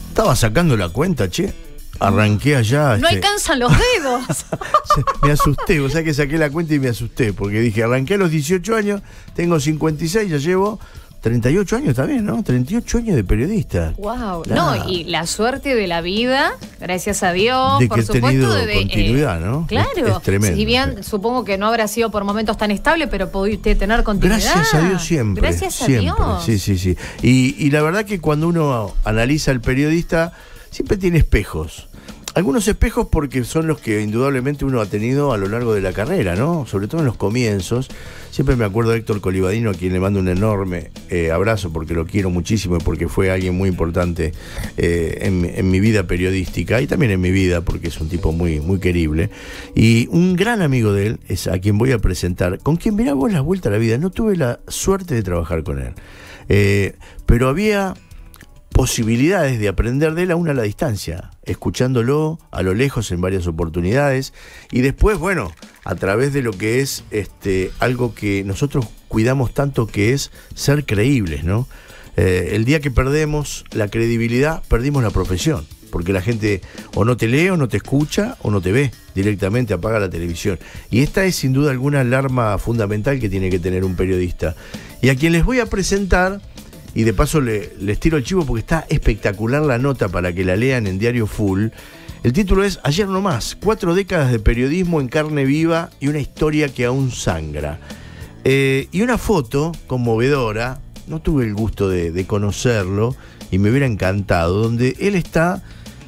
Estaba sacando la cuenta, che. Arranqué allá. No alcanzan los dedos. Me asusté, o sea que saqué la cuenta y me asusté, porque dije, arranqué a los 18 años, tengo 56, ya llevo 38 años también, ¿no? 38 años de periodista. Wow. No, y la suerte de la vida, gracias a Dios, de por que he supuesto, tenido de continuidad, ¿no? Claro. Es tremendo. Si bien supongo que no habrá sido por momentos tan estable, pero pudiste tener continuidad. Gracias a Dios siempre. Gracias a siempre. Dios. Sí. Y la verdad que cuando uno analiza al periodista, siempre tiene espejos. Algunos espejos porque son los que indudablemente uno ha tenido a lo largo de la carrera, ¿no? Sobre todo en los comienzos. Siempre me acuerdo de Héctor Colibadino, a quien le mando un enorme abrazo porque lo quiero muchísimo y porque fue alguien muy importante en mi vida periodística y también en mi vida porque es un tipo muy, muy querible. Y un gran amigo de él es a quien voy a presentar, con quien mirá vos la vuelta a la vida. No tuve la suerte de trabajar con él, pero había posibilidades de aprender de él aún a la distancia, escuchándolo a lo lejos en varias oportunidades y después, bueno, a través de lo que es algo que nosotros cuidamos tanto, que es ser creíbles, ¿no? El día que perdemos la credibilidad, perdimos la profesión, porque la gente o no te lee, o no te escucha, o no te ve, directamente apaga la televisión. Y esta es sin duda alguna el arma fundamental que tiene que tener un periodista. Y a quien les voy a presentar, y de paso les tiro el chivo porque está espectacular la nota para que la lean en Diario Full. El título es Ayer no más, 4 décadas de periodismo en carne viva y una historia que aún sangra. Y una foto conmovedora, no tuve el gusto de conocerlo y me hubiera encantado, donde él está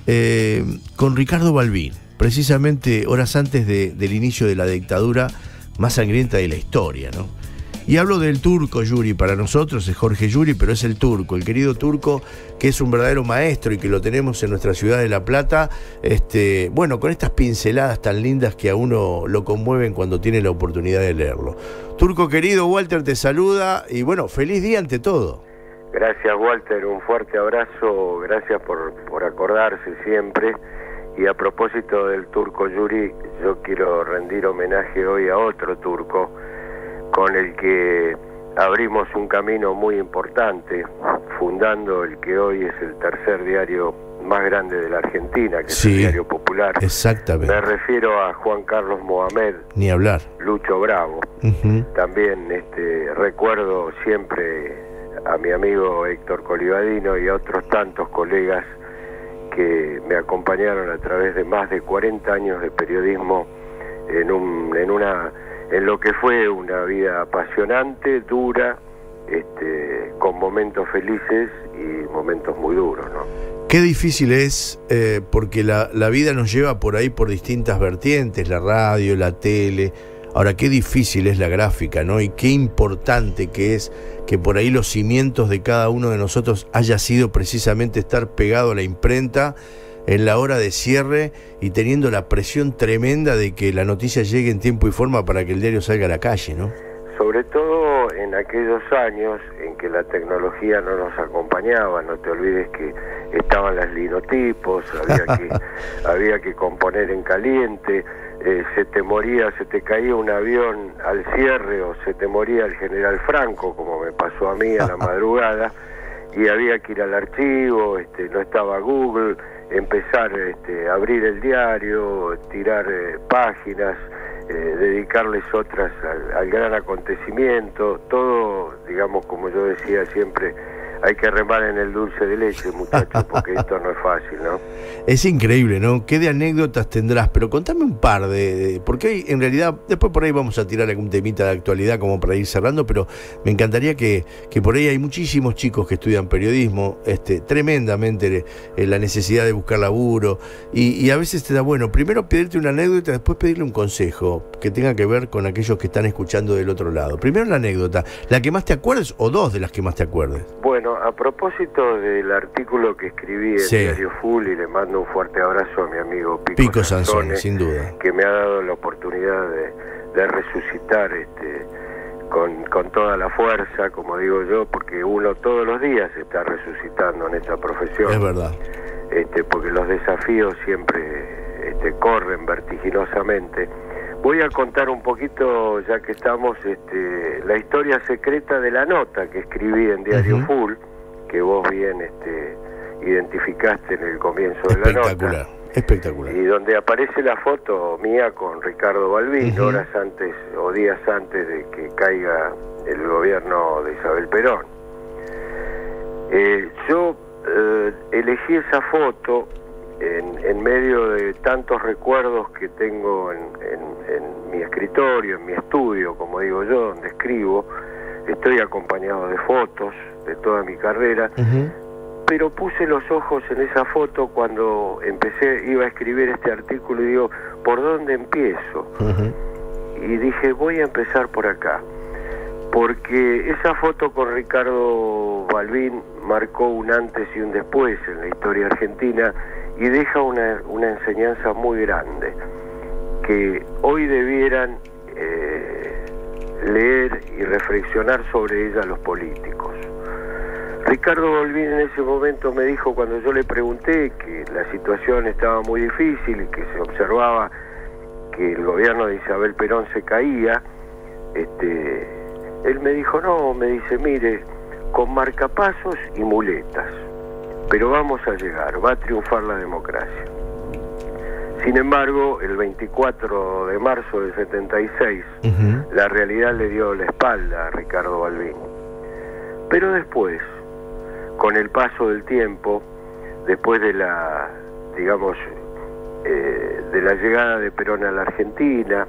con Ricardo Balbín, precisamente horas antes del inicio de la dictadura más sangrienta de la historia, ¿no? Y hablo del Turco Yuri, para nosotros es Jorge Yuri, pero es el Turco, el querido Turco, que es un verdadero maestro y que lo tenemos en nuestra ciudad de La Plata, bueno, con estas pinceladas tan lindas que a uno lo conmueven cuando tiene la oportunidad de leerlo. Turco querido, Walter te saluda y bueno, feliz día ante todo. Gracias, Walter, un fuerte abrazo, gracias por acordarse siempre. Y a propósito del Turco Yuri, yo quiero rendir homenaje hoy a otro turco, con el que abrimos un camino muy importante, fundando el que hoy es el tercer diario más grande de la Argentina, que es el Diario Popular. Exactamente. Me refiero a Juan Carlos Mohamed. Ni hablar. Lucho Bravo. También recuerdo siempre a mi amigo Héctor Colibadino y a otros tantos colegas que me acompañaron a través de más de 40 años de periodismo en lo que fue una vida apasionante, dura, con momentos felices y momentos muy duros, ¿no? Qué difícil es, porque la vida nos lleva por ahí por distintas vertientes, la radio, la tele. Ahora, qué difícil es la gráfica, ¿no? Y qué importante que es que por ahí los cimientos de cada uno de nosotros haya sido precisamente estar pegado a la imprenta en la hora de cierre y teniendo la presión tremenda de que la noticia llegue en tiempo y forma para que el diario salga a la calle, ¿no? Sobre todo en aquellos años en que la tecnología no nos acompañaba. No te olvides que estaban las linotipos, había que componer en caliente, se te caía un avión al cierre o se te moría el general Franco, como me pasó a mí a la madrugada, y había que ir al archivo, no estaba Google, empezar a abrir el diario, tirar páginas, dedicarles otras al gran acontecimiento, todo, digamos, como yo decía siempre, hay que remar en el dulce de leche, muchachos, porque esto no es fácil, ¿no? Es increíble, ¿no? ¿Qué de anécdotas tendrás? Pero contame un par porque hoy, en realidad, después por ahí vamos a tirar algún temita de actualidad como para ir cerrando, pero me encantaría que por ahí hay muchísimos chicos que estudian periodismo, tremendamente la necesidad de buscar laburo, y a veces te da bueno, primero pedirte una anécdota, después pedirle un consejo que tenga que ver con aquellos que están escuchando del otro lado. Primero la anécdota, la que más te acuerdes o dos de las que más te acuerdes. Bueno, a propósito del artículo que escribí en Diario Full, y le mando un fuerte abrazo a mi amigo Pico Sansone, sin duda, que me ha dado la oportunidad de resucitar con toda la fuerza, como digo yo, porque uno todos los días está resucitando en esta profesión. Es verdad. Porque los desafíos siempre corren vertiginosamente. Voy a contar un poquito, ya que estamos, la historia secreta de la nota que escribí en Diario Full, que vos bien identificaste en el comienzo de la nota. Espectacular. Y donde aparece la foto mía con Ricardo Balbín, horas antes o días antes de que caiga el gobierno de Isabel Perón. Yo elegí esa foto en medio de tantos recuerdos que tengo en mi escritorio, en mi estudio, como digo yo, donde escribo. Estoy acompañado de fotos de toda mi carrera, pero puse los ojos en esa foto cuando iba a escribir este artículo y digo, ¿por dónde empiezo? Y dije, voy a empezar por acá, porque esa foto con Ricardo Balbín marcó un antes y un después en la historia argentina y deja una enseñanza muy grande, que hoy debieran leer y reflexionar sobre ella los políticos. Ricardo Balbín en ese momento me dijo, cuando yo le pregunté que la situación estaba muy difícil y que se observaba que el gobierno de Isabel Perón se caía, él me dijo, no, me dice, mire, con marcapasos y muletas, pero vamos a llegar, va a triunfar la democracia. Sin embargo, el 24 de marzo del 76, la realidad le dio la espalda a Ricardo Balbín. Pero después, con el paso del tiempo, después de la, digamos, de la llegada de Perón a la Argentina,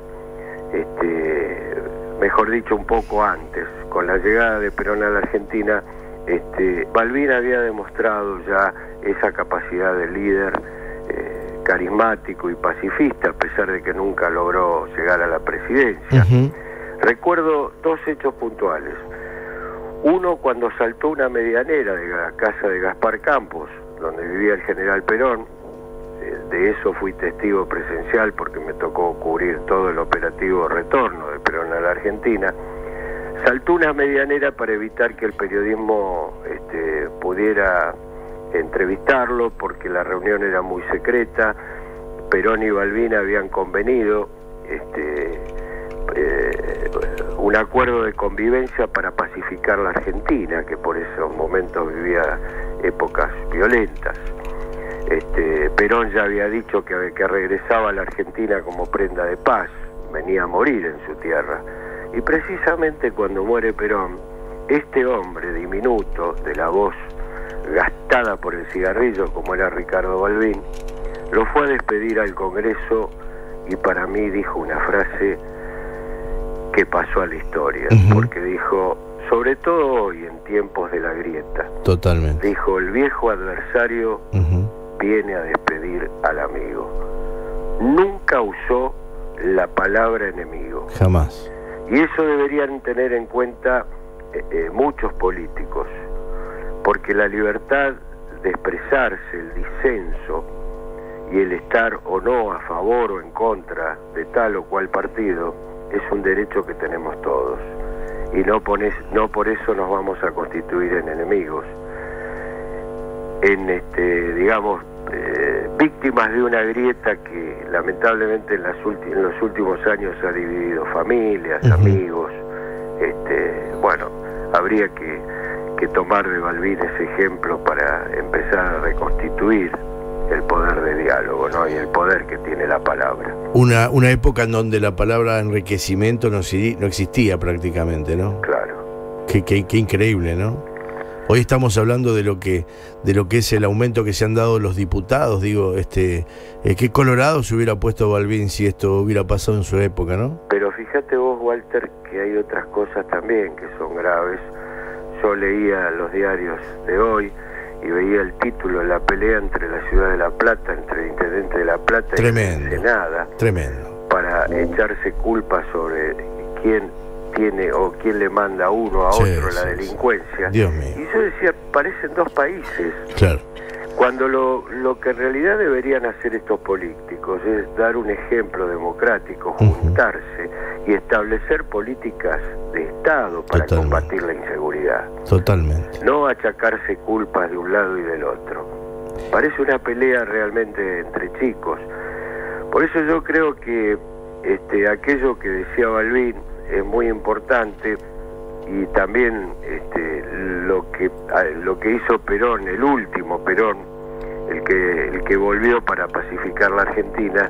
mejor dicho, un poco antes, con la llegada de Perón a la Argentina, Balbín había demostrado ya esa capacidad de líder carismático y pacifista, a pesar de que nunca logró llegar a la presidencia. Recuerdo dos hechos puntuales. Uno, cuando saltó una medianera de la casa de Gaspar Campos, donde vivía el general Perón. De eso fui testigo presencial porque me tocó cubrir todo el operativo retorno de Perón a la Argentina. Saltó una medianera para evitar que el periodismo pudiera entrevistarlo, porque la reunión era muy secreta. Perón y Balbín habían convenido un acuerdo de convivencia para pacificar la Argentina, que por esos momentos vivía épocas violentas. Perón ya había dicho que regresaba a la Argentina como prenda de paz, venía a morir en su tierra. Y precisamente cuando muere Perón, este hombre diminuto, de la voz gastada por el cigarrillo como era Ricardo Balbín, lo fue a despedir al Congreso y para mí dijo una frase que pasó a la historia, porque dijo, sobre todo hoy en tiempos de la grieta, totalmente, dijo, el viejo adversario viene a despedir al amigo. Nunca usó la palabra enemigo. Jamás. Y eso deberían tener en cuenta muchos políticos, porque la libertad de expresarse, el disenso y el estar o no a favor o en contra de tal o cual partido es un derecho que tenemos todos, y no por eso nos vamos a constituir en enemigos, en víctimas de una grieta que lamentablemente en los últimos años ha dividido familias, amigos. Bueno, habría que tomar de Balbín ese ejemplo para empezar a reconstituir el poder de diálogo, ¿no? Y el poder que tiene la palabra. Una época en donde la palabra enriquecimiento no existía prácticamente, ¿no? Claro. Qué increíble, ¿no? Hoy estamos hablando de lo que es el aumento que se han dado los diputados. Digo, qué colorado se hubiera puesto Balbín si esto hubiera pasado en su época, ¿no? Pero fíjate vos, Walter, que hay otras cosas también que son graves. Yo leía los diarios de hoy y veía el título de la pelea entre la ciudad de La Plata, entre el intendente de La Plata y el Senada. Tremendo. Para echarse culpa sobre quién tiene o quién le manda a uno a otro la delincuencia. Dios mío. Y yo decía, parecen dos países. Claro. Cuando lo que en realidad deberían hacer estos políticos es dar un ejemplo democrático, juntarse y establecer políticas de Estado para combatir la inseguridad. Totalmente. No achacarse culpas de un lado y del otro. Parece una pelea realmente entre chicos. Por eso yo creo que aquello que decía Balbín es muy importante, y también lo que hizo Perón, el último Perón, el que volvió para pacificar la Argentina,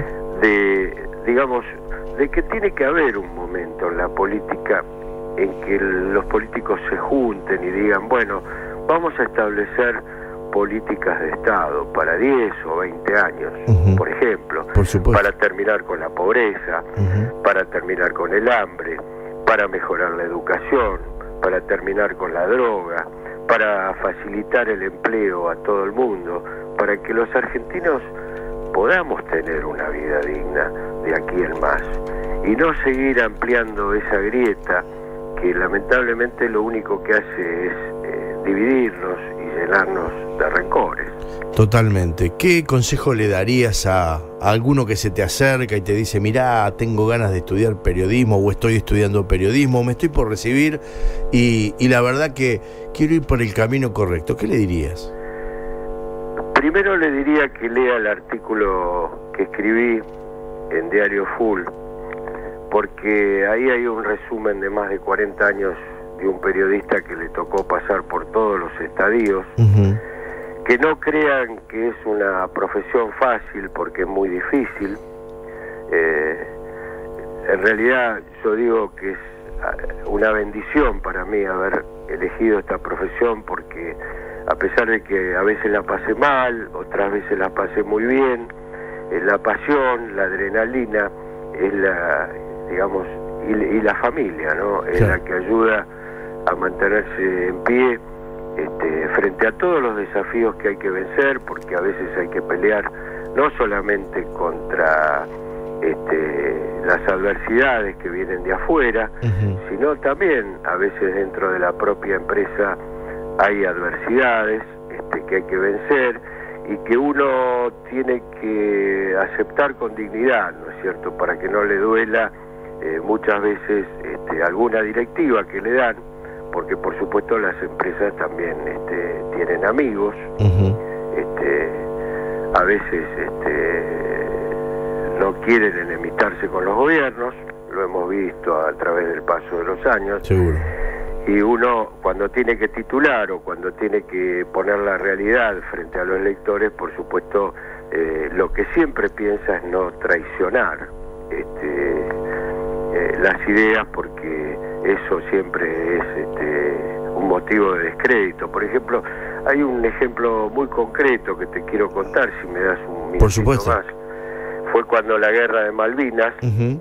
de que tiene que haber un momento en la política en que los políticos se junten y digan, bueno, vamos a establecer políticas de Estado para 10 o 20 años, por ejemplo, para terminar con la pobreza, para terminar con el hambre, para mejorar la educación, para terminar con la droga, para facilitar el empleo a todo el mundo, para que los argentinos podamos tener una vida digna de aquí en más y no seguir ampliando esa grieta que lamentablemente lo único que hace es dividirnos y llenarnos de rencores. Totalmente. ¿Qué consejo le darías a alguno que se te acerca y te dice, mirá, tengo ganas de estudiar periodismo o estoy estudiando periodismo, me estoy por recibir y la verdad que quiero ir por el camino correcto? ¿Qué le dirías? Primero le diría que lea el artículo que escribí en Diario Full, porque ahí hay un resumen de más de 40 años de un periodista que le tocó pasar por todos los estadios. Que no crean que es una profesión fácil, porque es muy difícil. En realidad yo digo que es una bendición para mí haber elegido esta profesión, porque a pesar de que a veces la pasé mal, otras veces la pasé muy bien, la pasión, la adrenalina, es la, digamos, y la familia, ¿no? Es la que ayuda a mantenerse en pie frente a todos los desafíos que hay que vencer, porque a veces hay que pelear no solamente contra las adversidades que vienen de afuera, sino también a veces dentro de la propia empresa hay adversidades que hay que vencer y que uno tiene que aceptar con dignidad, ¿no es cierto?, para que no le duela muchas veces alguna directiva que le dan, porque por supuesto las empresas también tienen amigos, a veces no quieren enemistarse con los gobiernos, lo hemos visto a través del paso de los años. Seguro. Y uno, cuando tiene que titular o cuando tiene que poner la realidad frente a los lectores, por supuesto, lo que siempre piensa es no traicionar las ideas, porque eso siempre es un motivo de descrédito. Por ejemplo, hay un ejemplo muy concreto que te quiero contar, si me das un minutito más. Fue cuando la guerra de Malvinas,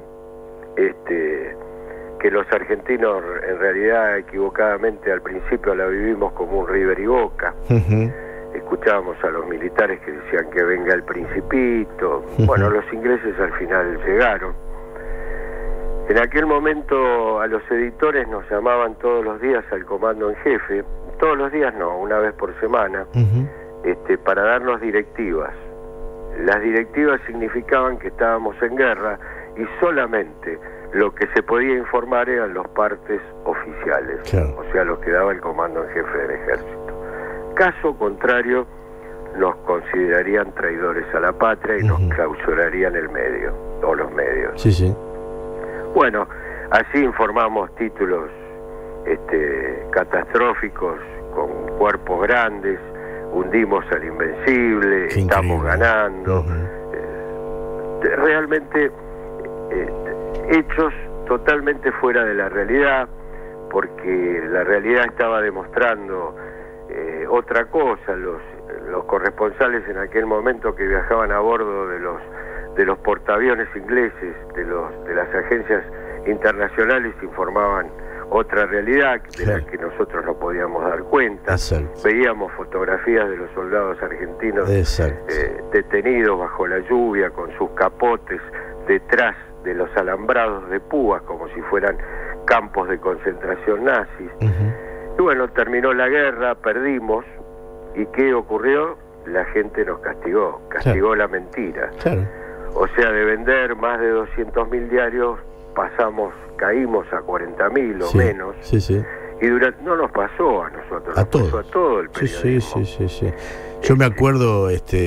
que los argentinos en realidad equivocadamente al principio la vivimos como un River y Boca. Escuchábamos a los militares que decían que venga el Principito. Bueno, los ingleses al final llegaron. En aquel momento a los editores nos llamaban todos los días al comando en jefe, todos los días no, una vez por semana, para darnos directivas. Las directivas significaban que estábamos en guerra y solamente lo que se podía informar eran los partes oficiales, o sea, los que daba el comando en jefe del ejército. Caso contrario, nos considerarían traidores a la patria y nos clausurarían el medio, o los medios. Bueno, así informamos títulos catastróficos, con cuerpos grandes, hundimos al Invencible, estamos ganando. Realmente hechos totalmente fuera de la realidad, porque la realidad estaba demostrando otra cosa. Los corresponsales en aquel momento que viajaban a bordo de los portaaviones ingleses, de las agencias internacionales, informaban otra realidad de la que nosotros no podíamos dar cuenta. Veíamos fotografías de los soldados argentinos detenidos bajo la lluvia con sus capotes detrás de los alambrados de púas, como si fueran campos de concentración nazis. Y bueno, terminó la guerra, perdimos, ¿y qué ocurrió? La gente nos castigó la mentira. O sea, de vender más de 200.000 diarios, caímos a 40.000 o menos, Y no nos pasó a nosotros, A nos todos. pasó a todo el periodismo. Sí. Yo me acuerdo,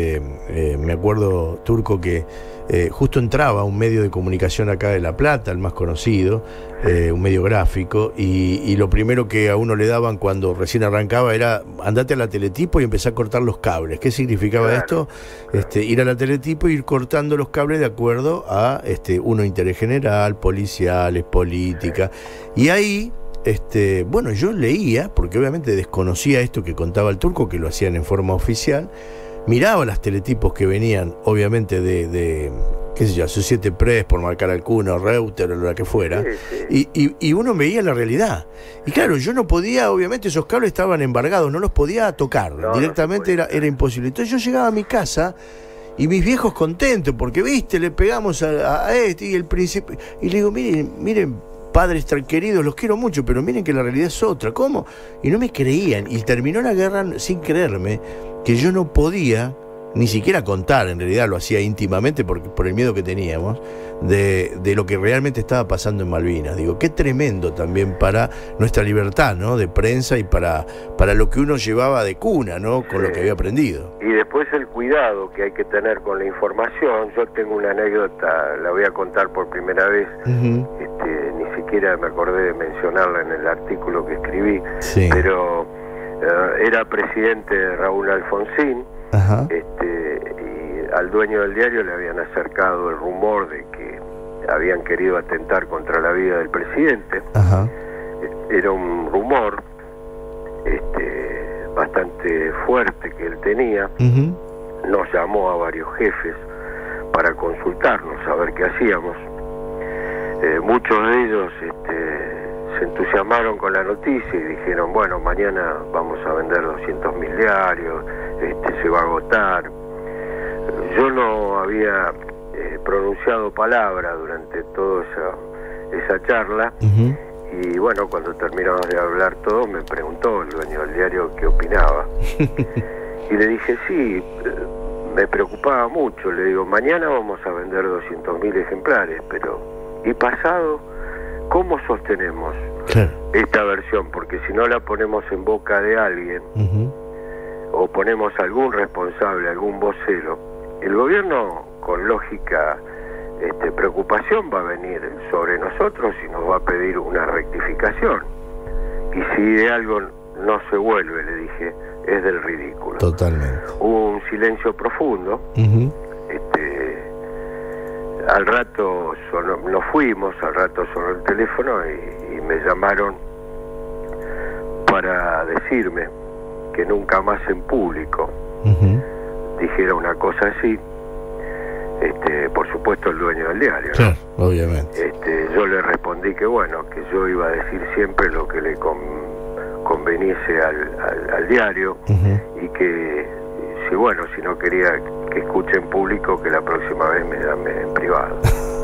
Turco, que justo entraba un medio de comunicación acá de La Plata, el más conocido, un medio gráfico, y lo primero que a uno le daban cuando recién arrancaba era andate a la Teletipo y empezar a cortar los cables. ¿Qué significaba esto? Ir a la Teletipo e ir cortando los cables de acuerdo a uno interés general, policiales, política. Y ahí yo leía, porque obviamente desconocía esto que contaba el Turco, que lo hacían en forma oficial, miraba las teletipos que venían, obviamente, de qué sé yo, Societe Press, por marcar alguno, Reuters, o lo que fuera, y uno veía la realidad. Y claro, yo no podía, obviamente esos cables estaban embargados, no los podía tocar, directamente era imposible. Entonces yo llegaba a mi casa y mis viejos contentos, porque viste, le pegamos a este y el príncipe, y le digo, miren, padres tan queridos, los quiero mucho, pero miren que la realidad es otra. ¿Cómo? Y no me creían. Y terminó la guerra sin creerme que yo no podía ni siquiera contar, en realidad lo hacía íntimamente por el miedo que teníamos, de lo que realmente estaba pasando en Malvinas. Digo, qué tremendo también para nuestra libertad, ¿no?, de prensa y para lo que uno llevaba de cuna, ¿no?, con lo que había aprendido. Y después el cuidado que hay que tener con la información. Yo tengo una anécdota, la voy a contar por primera vez. Ni siquiera me acordé de mencionarla en el artículo que escribí, pero era presidente Raúl Alfonsín. Ajá. Y al dueño del diario le habían acercado el rumor de que habían querido atentar contra la vida del presidente. Ajá. Era un rumor bastante fuerte que él tenía. Nos llamó a varios jefes para consultarnos, a ver qué hacíamos. Muchos de ellos se entusiasmaron con la noticia y dijeron, bueno, mañana vamos a vender 200.000 diarios, se va a agotar. Yo no había pronunciado palabra durante toda esa charla. Y bueno, cuando terminamos de hablar todo, me preguntó el dueño del diario qué opinaba. Y le dije, sí, me preocupaba mucho. Le digo, mañana vamos a vender 200.000 ejemplares, pero ¿y pasado? ¿Cómo sostenemos esta versión? Porque si no la ponemos en boca de alguien, o ponemos algún responsable, algún vocero, el gobierno, con lógica preocupación, va a venir sobre nosotros y nos va a pedir una rectificación. Y si de algo no se vuelve, le dije, es del ridículo. Totalmente. Hubo un silencio profundo. Al rato nos fuimos, al rato sonó el teléfono y me llamaron para decirme que nunca más en público dijera una cosa así. Por supuesto el dueño del diario, ¿no? Claro, obviamente. Yo le respondí que bueno, que yo iba a decir siempre lo que le conveniese al diario, y que si no quería que escuche en público, que la próxima vez me llame en privado.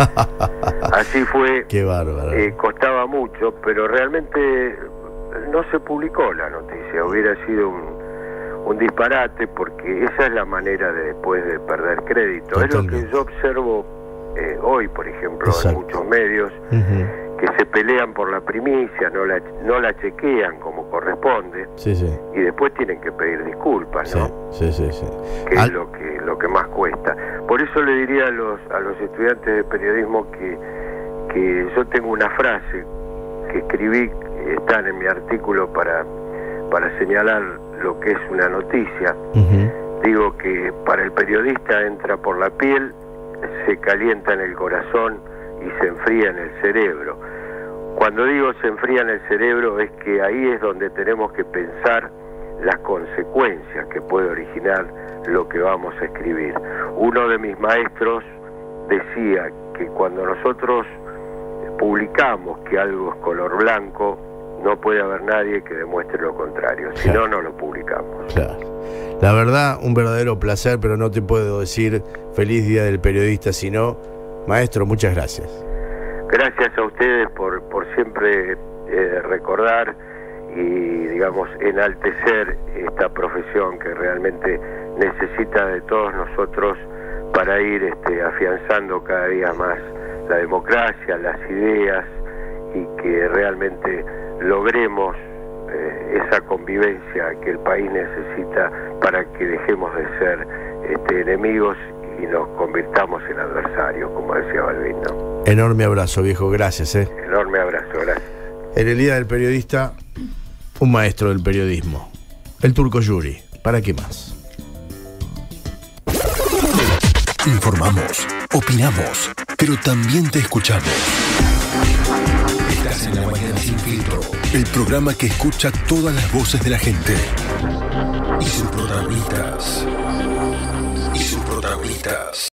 Así fue. Qué bárbaro. Costaba mucho, pero realmente no se publicó la noticia. Hubiera sido un disparate, porque esa es la manera de después de perder crédito. Totalmente. Es lo que yo observo hoy, por ejemplo. Exacto. En muchos medios que se pelean por la primicia, no la chequean como corresponde, y después tienen que pedir disculpas, ¿no? Sí. Que es lo que más cuesta. Por eso le diría a los estudiantes de periodismo que yo tengo una frase que escribí, está en mi artículo para señalar lo que es una noticia. Digo que para el periodista entra por la piel, se calienta en el corazón y se enfría en el cerebro. Cuando digo se enfría en el cerebro, es que ahí es donde tenemos que pensar las consecuencias que puede originar lo que vamos a escribir. Uno de mis maestros decía que cuando nosotros publicamos que algo es color blanco, no puede haber nadie que demuestre lo contrario, si no, no lo publicamos. Claro. La verdad, un verdadero placer, pero no te puedo decir feliz día del periodista, sino, maestro, muchas gracias. Gracias a ustedes por siempre recordar y, digamos, enaltecer esta profesión que realmente necesita de todos nosotros para ir afianzando cada día más la democracia, las ideas, y que realmente logremos esa convivencia que el país necesita para que dejemos de ser enemigos y nos convirtamos en adversarios, como decía Balbín, ¿no? Enorme abrazo, viejo, gracias. Enorme abrazo, gracias. En el Día del Periodista, un maestro del periodismo, el Turco Yuri. ¿Para qué más? Informamos, opinamos, pero también te escuchamos. Estás en La Mañana Sin Filtro, el programa que escucha todas las voces de la gente y sus protagonistas.